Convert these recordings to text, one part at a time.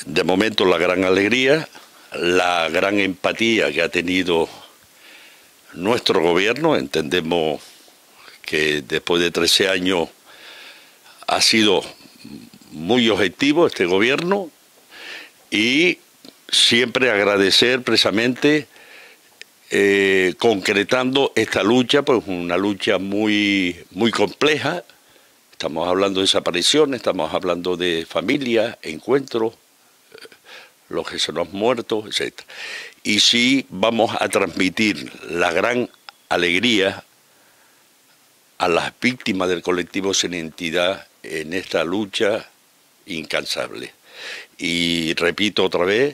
De momento la gran alegría, la gran empatía que ha tenido nuestro gobierno. Entendemos que después de 13 años ha sido muy objetivo este gobierno y siempre agradecer precisamente concretando esta lucha, pues una lucha muy compleja. Estamos hablando de desapariciones, estamos hablando de familias, encuentros, los que se nos han muerto, etc. Y sí vamos a transmitir la gran alegría a las víctimas del colectivo Sin Identidad en esta lucha incansable. Y repito otra vez,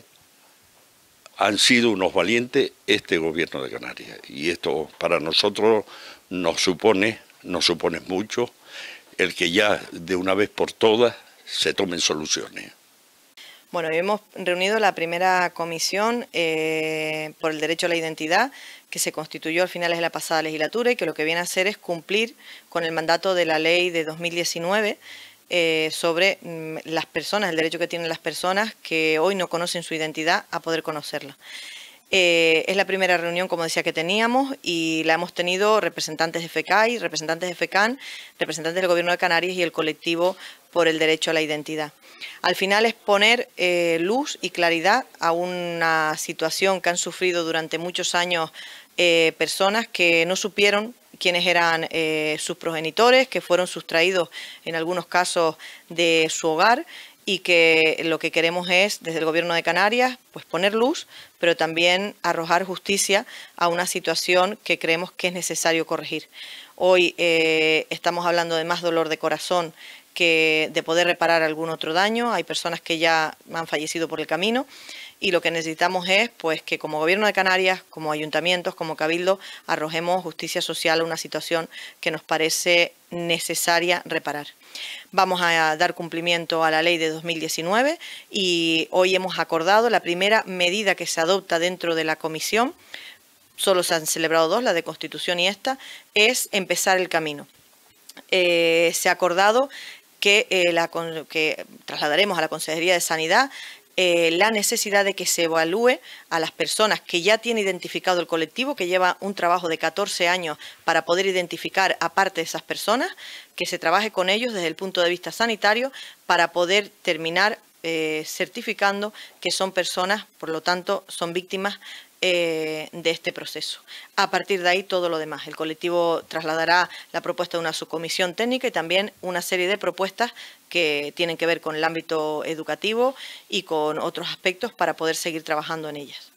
han sido unos valientes este gobierno de Canarias. Y esto para nosotros nos supone mucho el que ya de una vez por todas se tomen soluciones. Bueno, hemos reunido la primera comisión por el derecho a la identidad que se constituyó a finales de la pasada legislatura y que lo que viene a hacer es cumplir con el mandato de la ley de 2019 sobre las personas, el derecho que tienen las personas que hoy no conocen su identidad a poder conocerla. Es la primera reunión, como decía, que teníamos y la hemos tenido representantes de FECAI, representantes de FECAN, representantes del Gobierno de Canarias y el colectivo por el derecho a la identidad. Al final es poner luz y claridad a una situación que han sufrido durante muchos años personas que no supieron quiénes eran sus progenitores, que fueron sustraídos en algunos casos de su hogar y que lo que queremos es, desde el Gobierno de Canarias, pues poner luz, pero también arrojar justicia a una situación que creemos que es necesario corregir. Hoy estamos hablando de más dolor de corazón que de poder reparar algún otro daño. Hay personas que ya han fallecido por el camino y lo que necesitamos es pues que como Gobierno de Canarias, como ayuntamientos, como Cabildo, arrojemos justicia social a una situación que nos parece necesaria reparar. Vamos a dar cumplimiento a la ley de 2019 y hoy hemos acordado la primera medida que se adopta dentro de la comisión. Solo se han celebrado dos, la de Constitución y esta, es empezar el camino. Se ha acordado que trasladaremos a la Consejería de Sanidad la necesidad de que se evalúe a las personas que ya tiene identificado el colectivo, que lleva un trabajo de 14 años para poder identificar a parte de esas personas, que se trabaje con ellos desde el punto de vista sanitario para poder terminar certificando que son personas, por lo tanto, son víctimas de este proceso. A partir de ahí todo lo demás. El colectivo trasladará la propuesta de una subcomisión técnica y también una serie de propuestas que tienen que ver con el ámbito educativo y con otros aspectos para poder seguir trabajando en ellas.